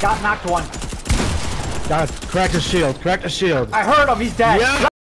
Got knocked one. Got cracked his shield. Cracked his shield. I heard him. He's dead. Yeah.